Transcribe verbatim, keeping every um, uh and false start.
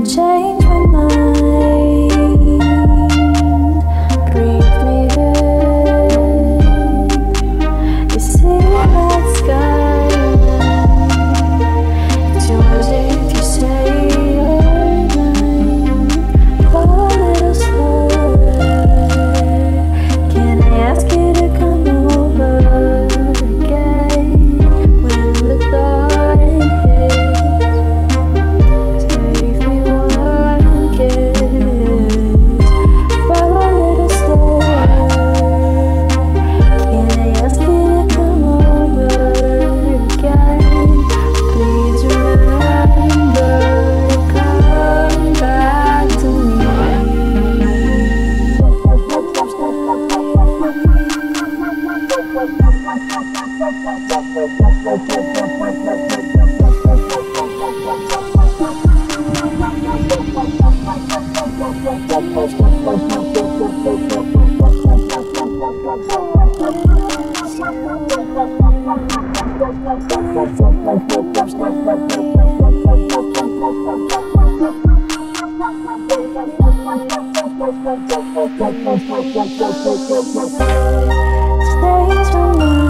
change my mind. Breathe me in. You see that skyline. It's yours if you say you're mine. Fall a little slower. Can I ask you to come over again when the dawn hits? Take me one kiss. Fall a little slower. Can I ask you to come over again? Please remember to come back to me. Stays my mind.